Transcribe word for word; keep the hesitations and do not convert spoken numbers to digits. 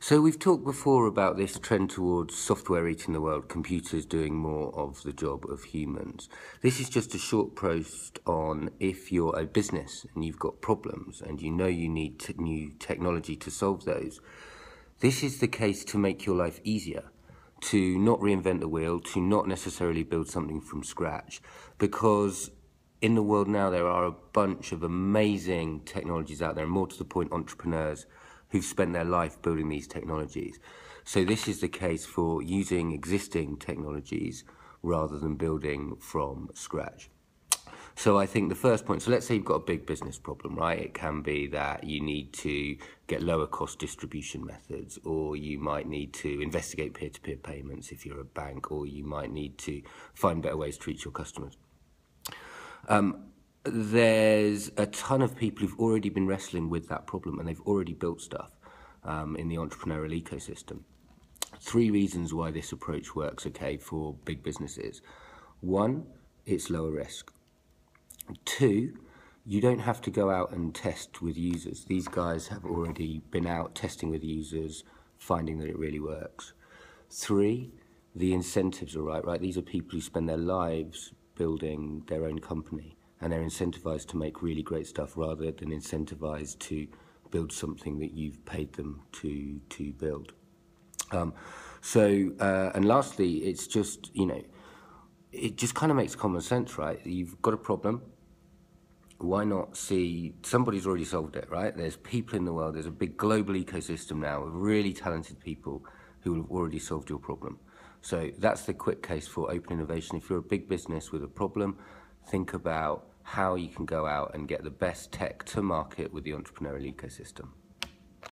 So we've talked before about this trend towards software eating the world, computers doing more of the job of humans. This is just a short post on if you're a business and you've got problems and you know you need t- new technology to solve those. This is the case to make your life easier, to not reinvent the wheel, to not necessarily build something from scratch, because in the world now there are a bunch of amazing technologies out there, and more to the point, entrepreneurs who've spent their life building these technologies. So this is the case for using existing technologies rather than building from scratch. So I think the first point, so let's say you've got a big business problem, right? It can be that you need to get lower cost distribution methods, or you might need to investigate peer-to-peer payments if you're a bank, or you might need to find better ways to reach your customers. Um, there's a ton of people who've already been wrestling with that problem and they've already built stuff um, in the entrepreneurial ecosystem. Three reasons why this approach works okay for big businesses. One, it's lower risk. Two, you don't have to go out and test with users. These guys have already been out testing with users, finding that it really works. Three, the incentives are right, right? These are people who spend their lives building their own company, and they're incentivized to make really great stuff rather than incentivized to build something that you've paid them to to build. Um, so, uh, and lastly, it's just, you know, it just kind of makes common sense, right? You've got a problem. Why not see somebody's already solved it, right? There's people in the world, there's a big global ecosystem now of really talented people who have already solved your problem. So that's the quick case for open innovation. If you're a big business with a problem, think about how you can go out and get the best tech to market with the entrepreneurial ecosystem.